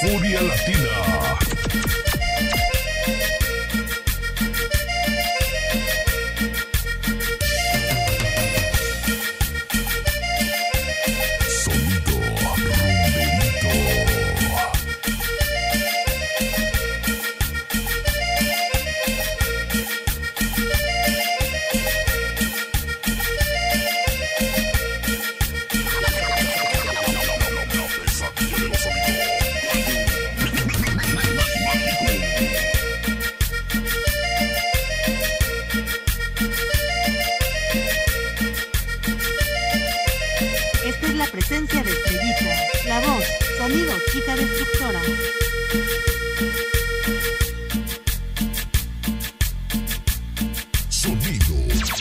Furia Latina. Esta es la presencia de Estrellita, la voz, sonido, chica destructora. Sonido.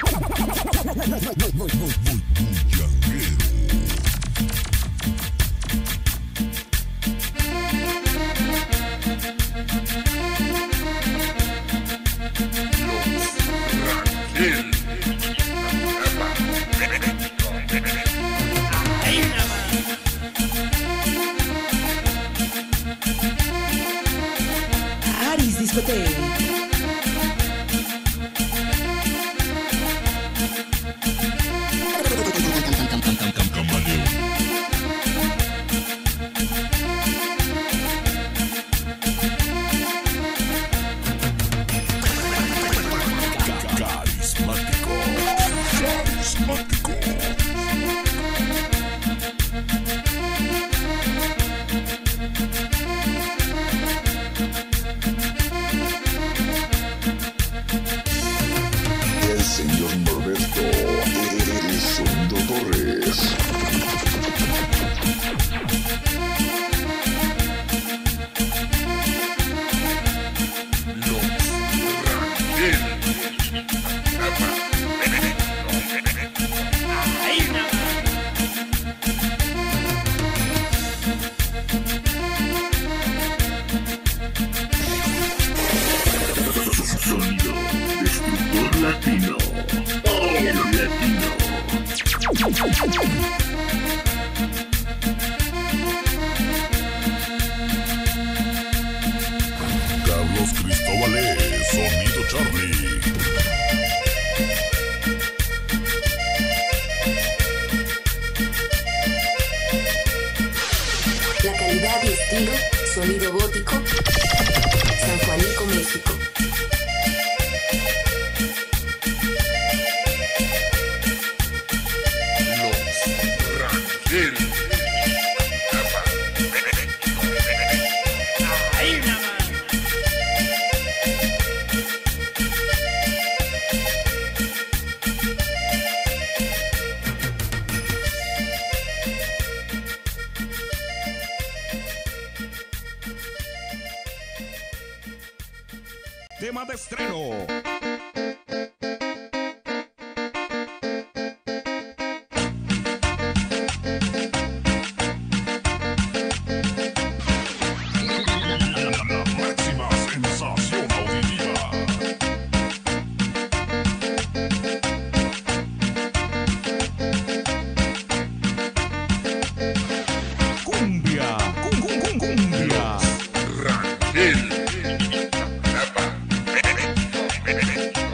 Aris Discoteca. Carismático. Carismático. El señor Norberto, el Sonido Torres. Sonido Destructor Latino. Latino. Carlos Cristóbal, Sonido Charlie. La calidad y estilo, sonido gótico, San Juanico, México. Tema de estreno. La máxima sensación auditiva. Cumbia. Cumbia. Rangel.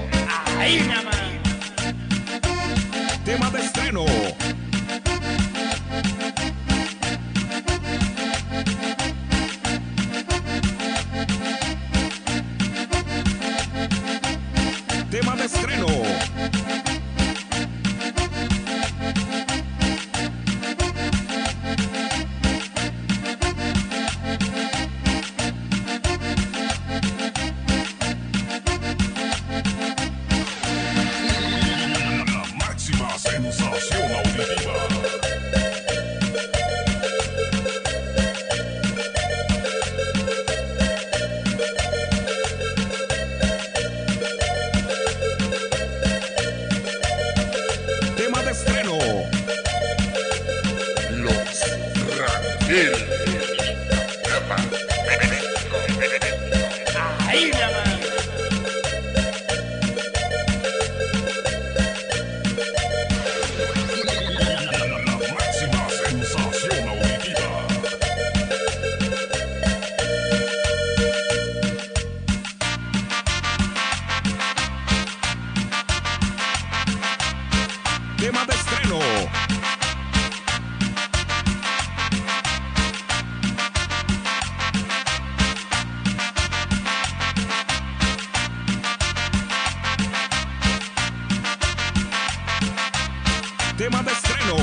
Tema de estreno.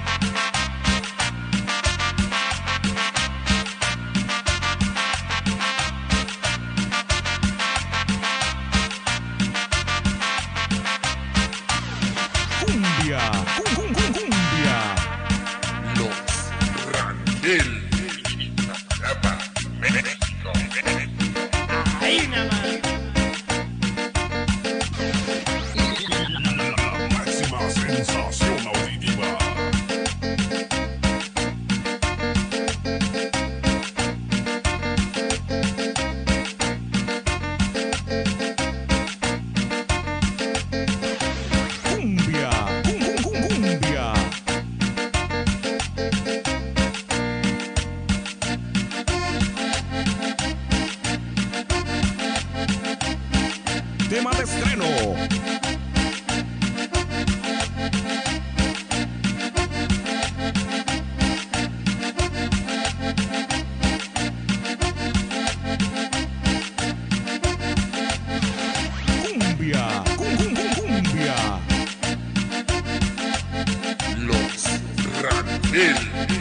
Cumbia. Cumbia. Los Rangel. Ahí nada más. La máxima sensación auditiva. Cumbia. Cumbia. Tema de estreno. Cumbia. Cumbia. Los Rangel.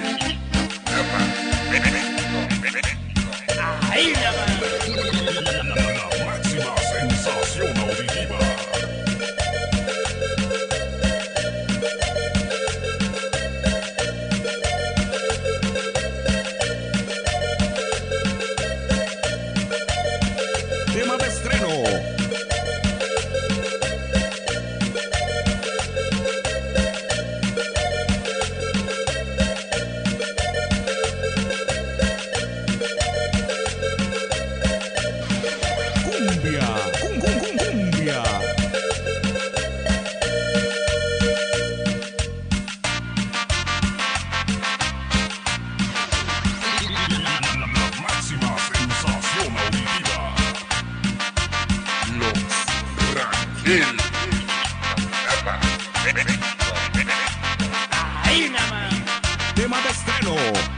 Ahí nada más. La máxima sensación auditiva. Tema de estreno. Cumbia. Cumbia. La máxima sensación auditiva. Los Rangel. Ahí nada más. Tema de estreno.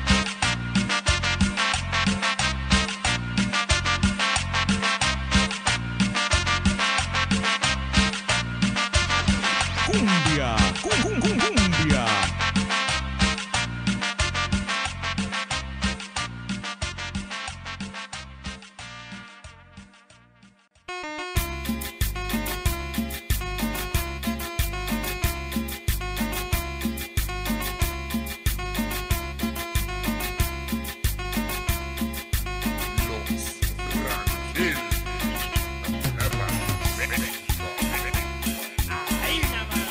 Cumbia. Cumbia. Los Rangel. Ahí nada más.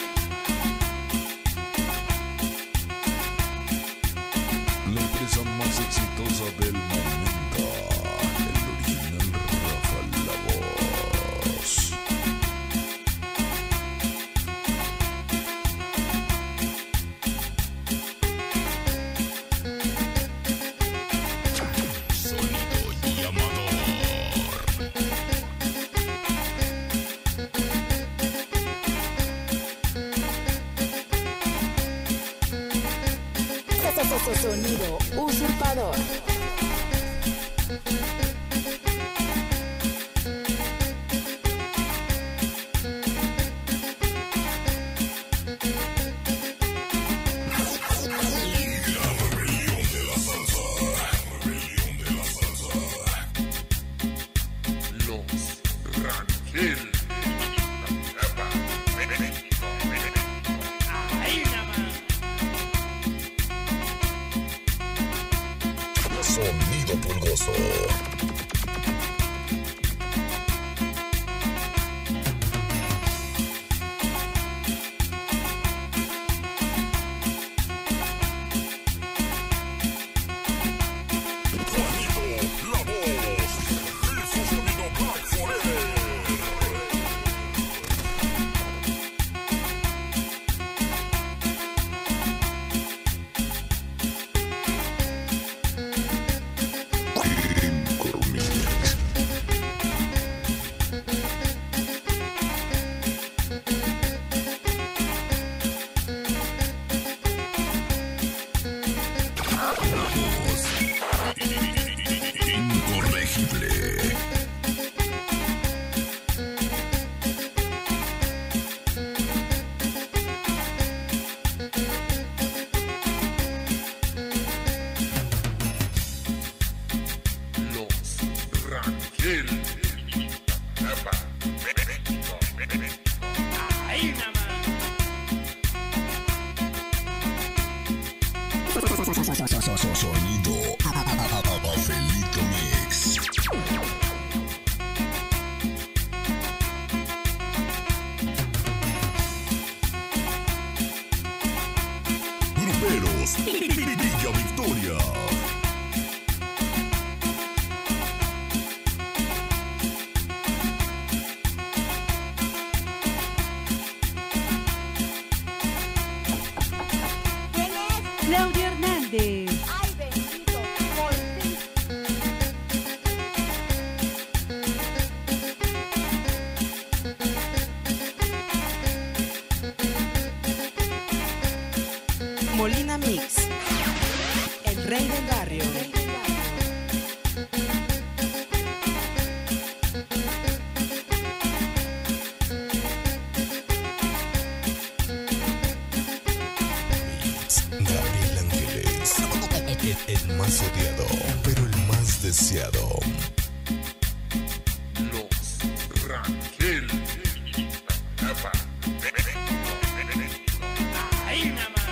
La empresa más exitosa del momento. El original Rafa La Voz. Sonido llamador. Sonido usurpador. Los Rangel. Ahí nada más. Sonido pulgoso. Juanito La Voz. Ese sonido Black Forever. Claudia Hernández. Ay, bendito, por fin. Molina Mix. El rey del barrio. Gabriel Ángeles, el más odiado, pero el más deseado. Los Rangel. Ahí nada más.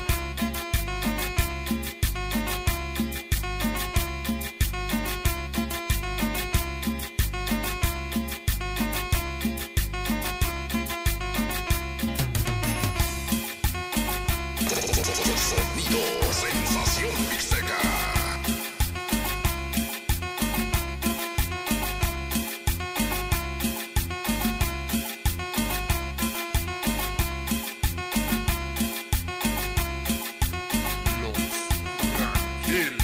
Sonido Sensación Mixteca. Los Rangel.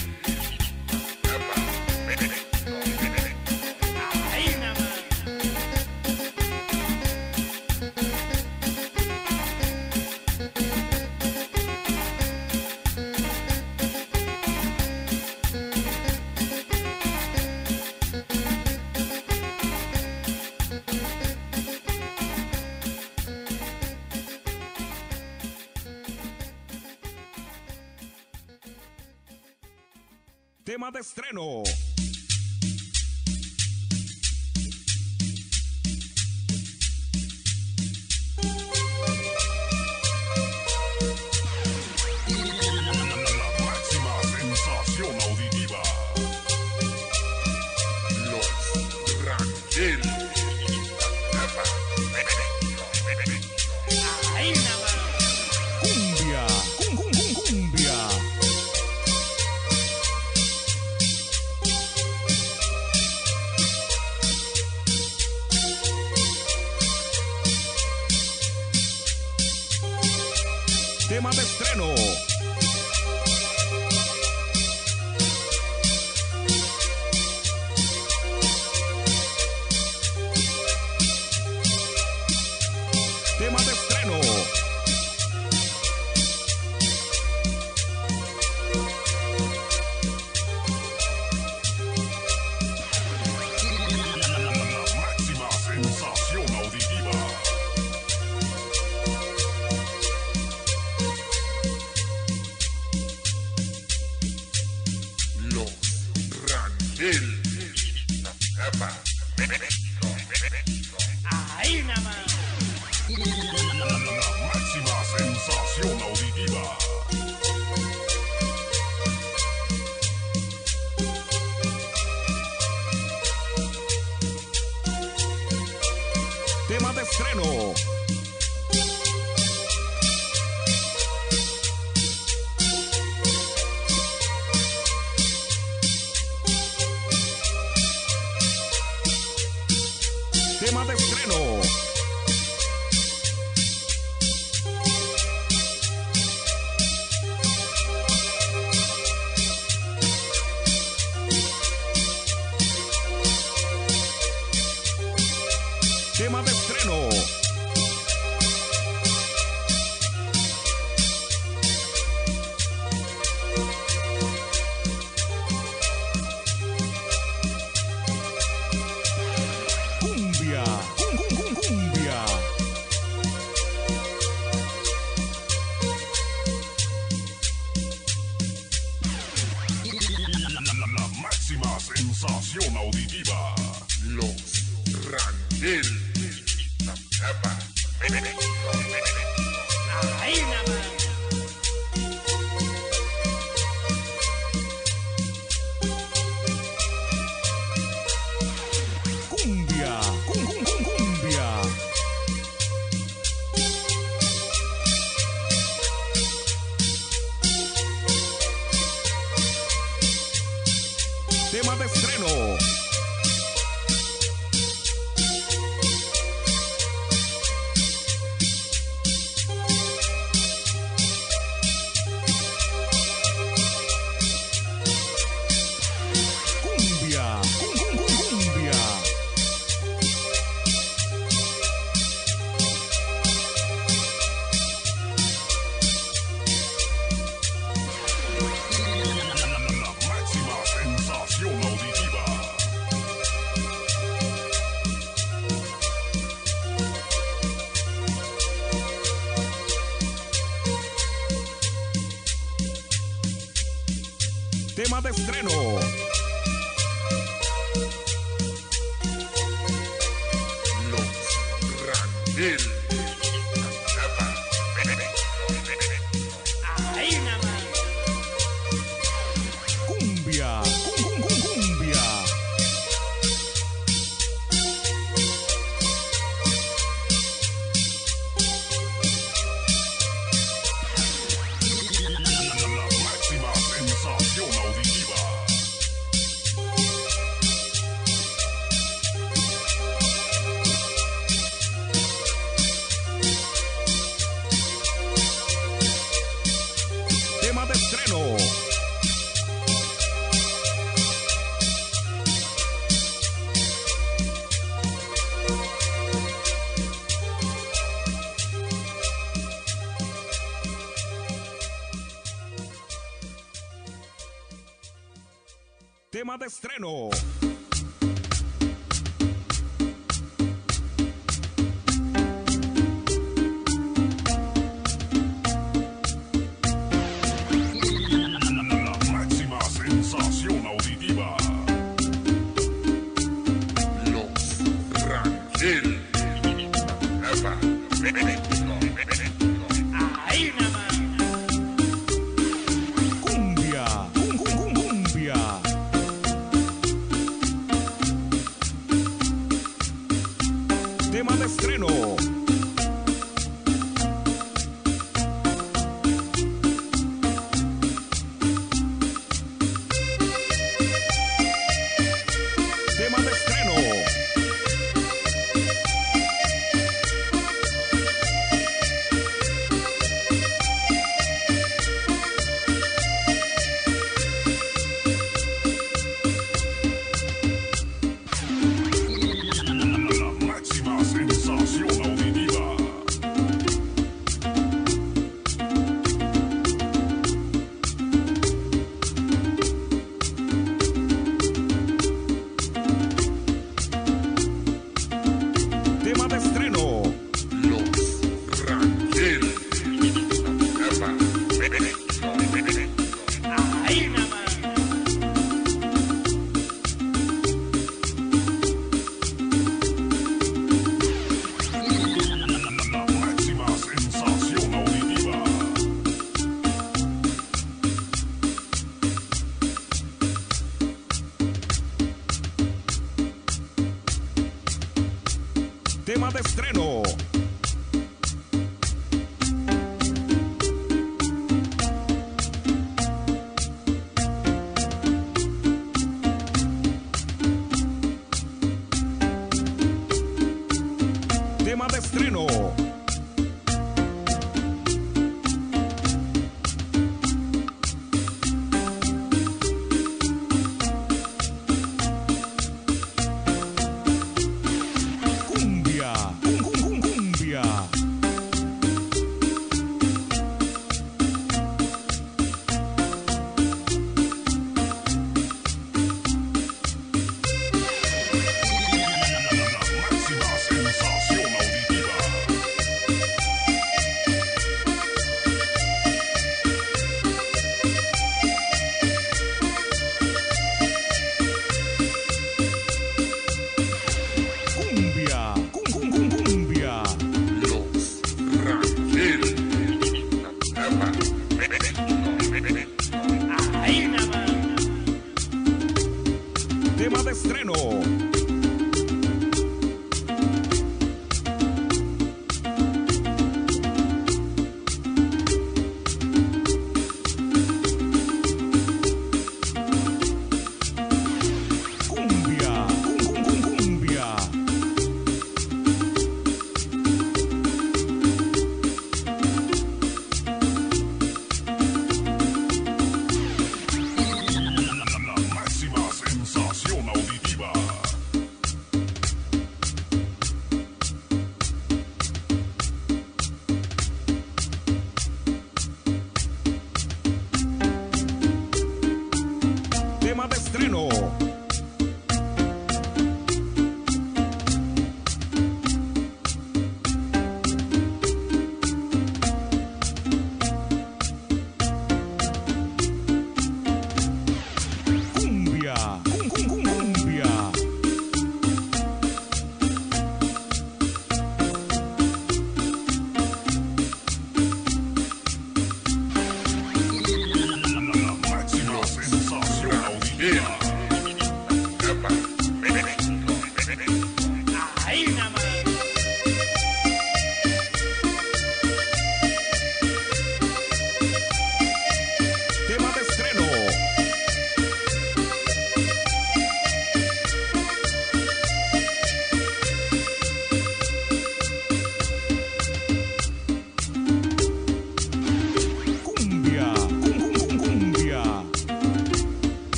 Ahí nada más. Tema de estreno. La máxima sensación auditiva. Los Rangel. Ahí nada más. Cumbia. Cumbia. Tema de estreno. Tema de estreno. La máxima sensación auditiva. Los Rangel. Ahí nada más. La máxima sensación auditiva. Tema de estreno. Tema de estreno. Tema de estreno. Cumbia. Cumbia. La máxima sensación auditiva. Los Rangel. Ahí nada más. Cumbia. Cumbia. Tema de estreno. Tema de estreno. Los Rangel. Ahí nada más. Cumbia. Cumbia. La máxima sensación auditiva. Tema de estreno. Tema de estreno. La máxima sensación auditiva. Los Rangel. Ahí nada más. Cumbia. Cumbia. Tema de estreno. Tema de estreno. La máxima sensación auditiva. Tema de estreno. Los Rangel. Ahí nada más. La máxima sensación auditiva. Tema de estreno. Tema de estreno. Cumbia. Cumbia. La máxima sensación auditiva. Cumbia. Cumbia. Los Rangel. Ahí nada más. Tema de estreno. Cumbia. Cumbia. La máxima sensación auditiva.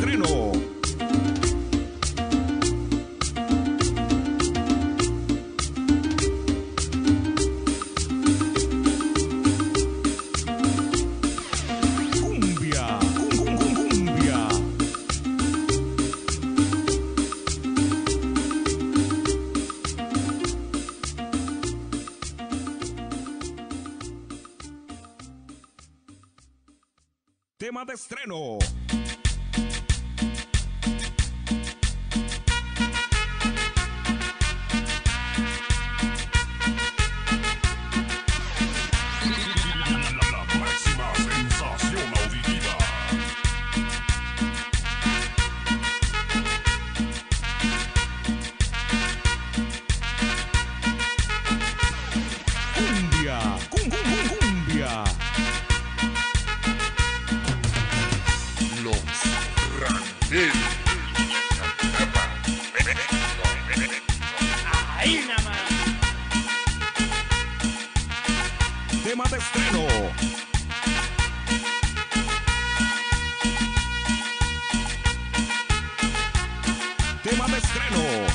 estreno. Cumbia, cumbia. Tema de estreno. La máxima sensación auditiva. Cumbia, cumbia. Los rancheros. Ahí nada más. Tema de estreno. Tema de estreno.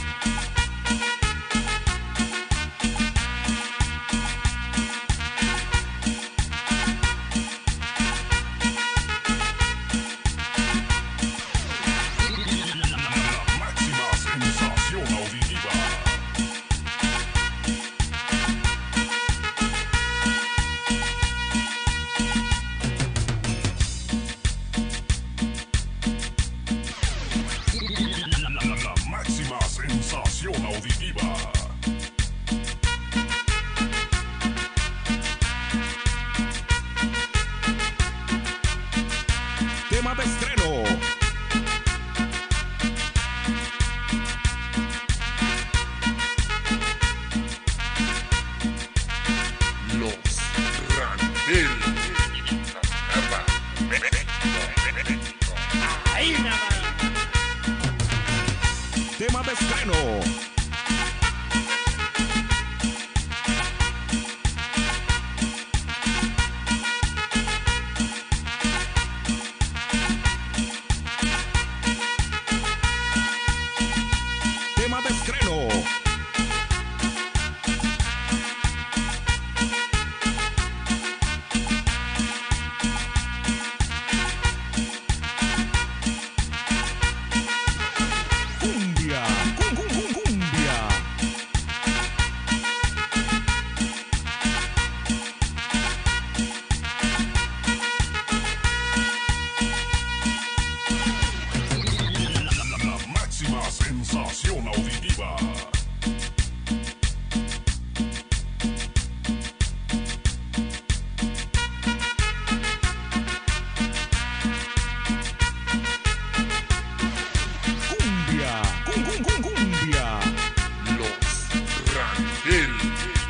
La máxima sensación auditiva. La máxima sensación auditiva. Tema de estreno. Los rancheros. Ahí nada más. Tema de estreno. Tema de estreno. Cumbia, cumbia. La máxima sensación auditiva. Cumbia, cumbia. Los rancheros.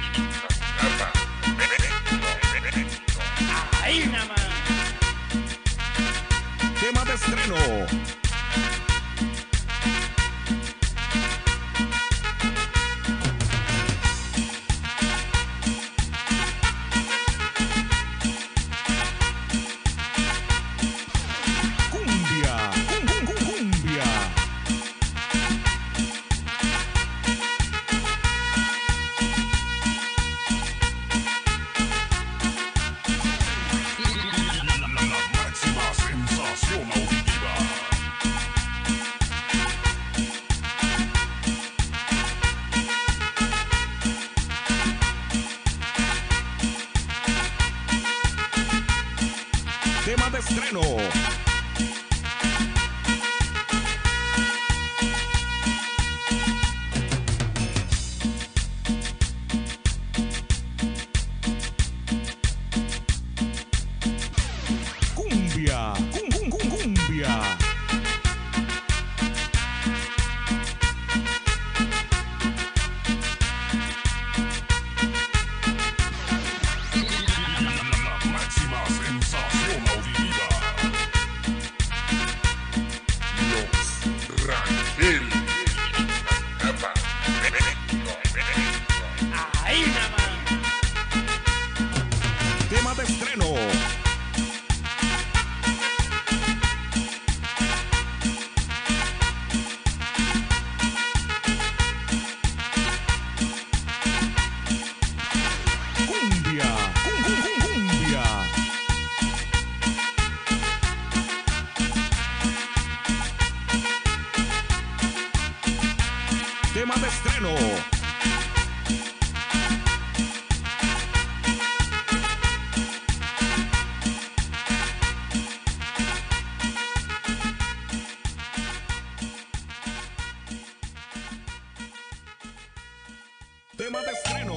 Ahí nada más. Tema de estreno. Cumbia, cumbia. La máxima sensación auditiva. Tema de estreno. Cumbia, cumbia. La máxima sensación auditiva. Los rancheros. Ahí nada más. Tema de estreno. Tema de estreno.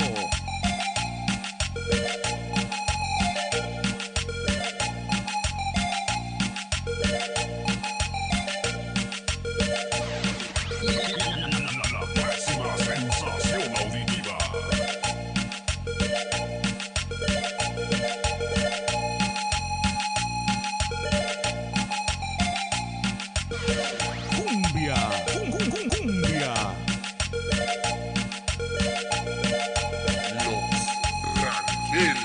La máxima sensación auditiva. Cumbia. Cumbia. Los Rangel.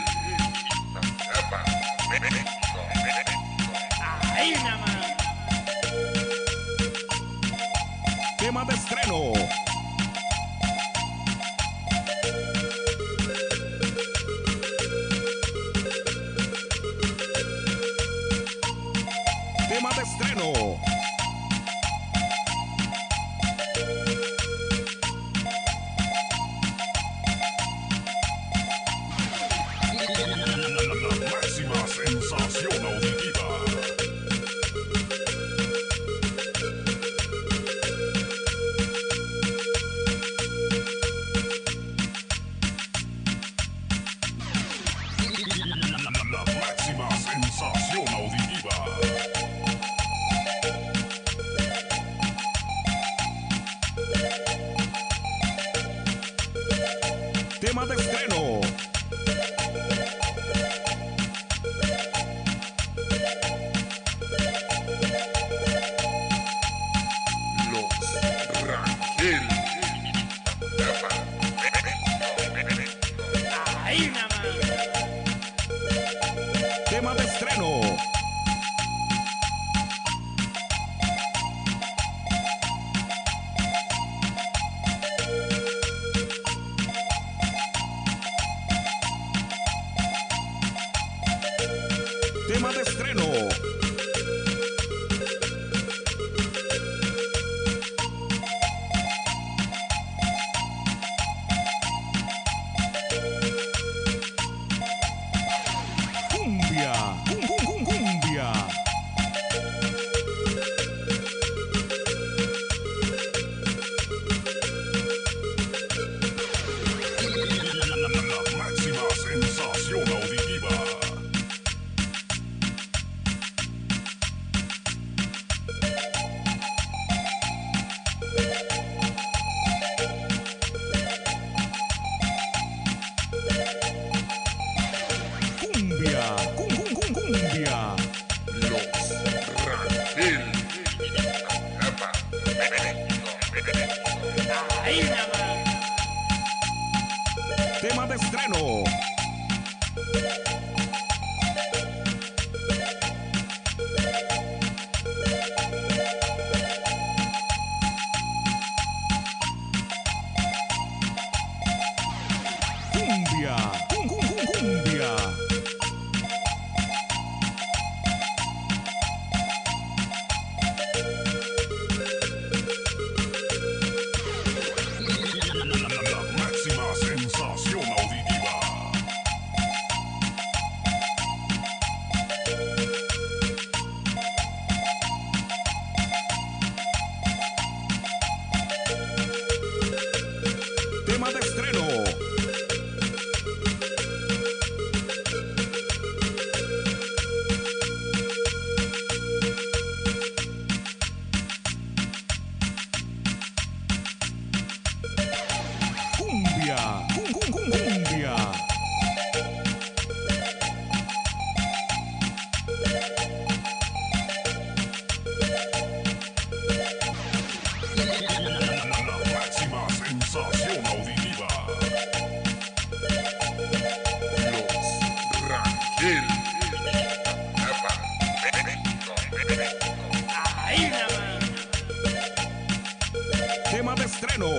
Ahí nada más. Tema de estreno. Tema de estreno. La máxima sensación auditiva. La máxima sensación auditiva. Tema de estreno. Los Rangel. Ahí nada más. Tema de estreno. Tema de estreno. Cumbia. Cumbia. La máxima sensación auditiva. Cumbia. Cumbia. Los Rangel. Ahí nada más. Tema de estreno. Cumbia. Cumbia. La máxima sensación auditiva. Tema de estreno. Cumbia. Cumbia. La máxima sensación auditiva. Los Rangel. Ahí nada más. Tema de estreno.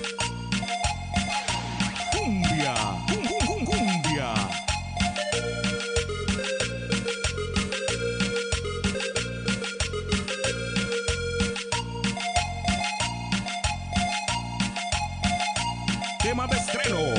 Cumbia. Cumbia. Tema de estreno.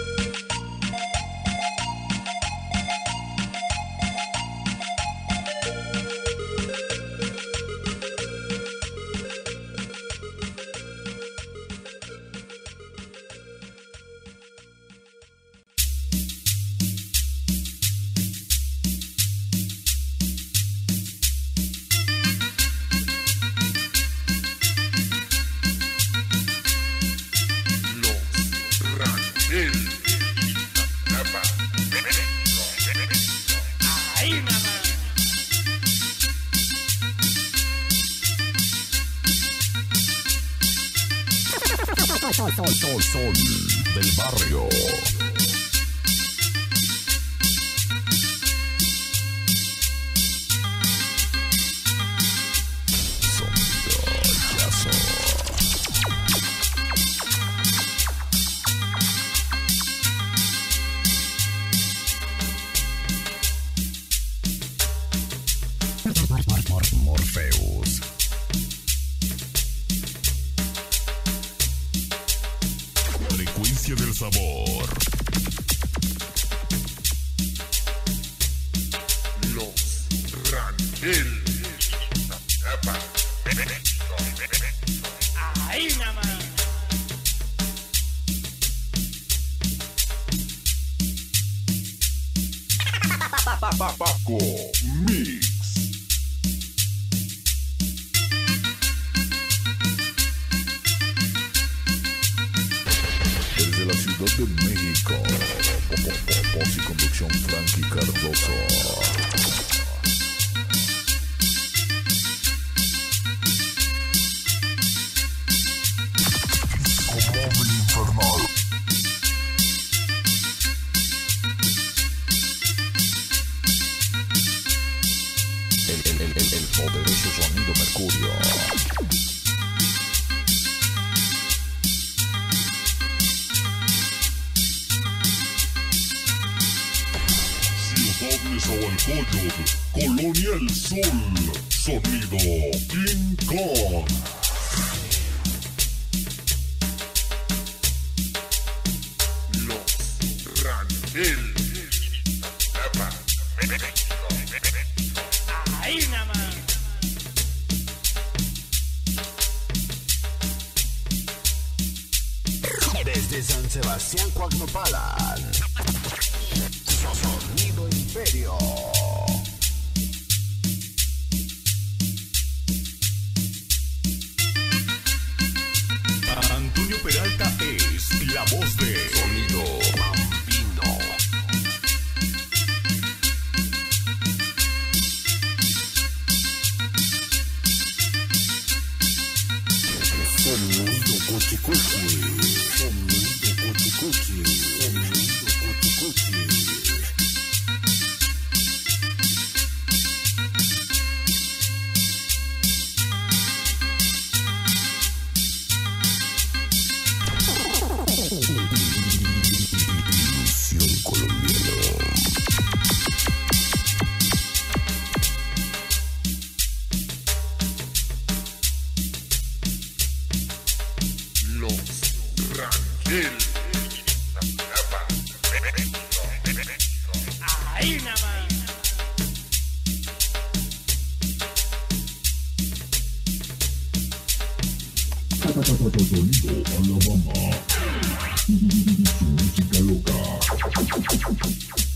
Ahí nada más. Sol del barrio. Sonido Yazo. Morpheus. Frecuencia del sabor. Los Rangel. Ahí nada más. Paco Mix. Desde la Ciudad de México. Voz y conducción Frankie Cardoso. Móvil infernal. El poderoso sonido Mercurio. Ciudad Nezahualcóyotl, Colonia El Sol, sonido King Kong. Los Rangel. Ahí nada más. Desde San Sebastián, Coacnopalan. Sonido Imperio. Antonio Peralta es la voz de Sonido Bambino. Sonido Cuchicuchi. Sonido Cuchicuchi. Sonido Cuchicuchi. Ilusión colombiana. Los Rangel. Ahí nada más. Sonido Alabama. Su música loca.